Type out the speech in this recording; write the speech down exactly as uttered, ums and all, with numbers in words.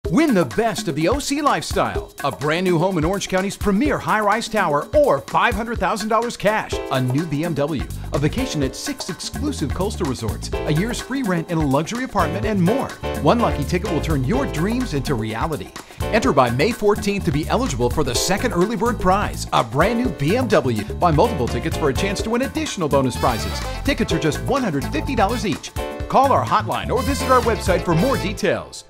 Win the best of the O C lifestyle, a brand new home in Orange County's premier high-rise tower, or five hundred thousand dollars cash, a new B M W, a vacation at six exclusive coastal resorts, a year's free rent in a luxury apartment, and more. One lucky ticket will turn your dreams into reality. Enter by May fourteenth to be eligible for the second early bird prize, a brand new B M W. Buy multiple tickets for a chance to win additional bonus prizes. Tickets are just one hundred fifty dollars each. Call our hotline or visit our website for more details.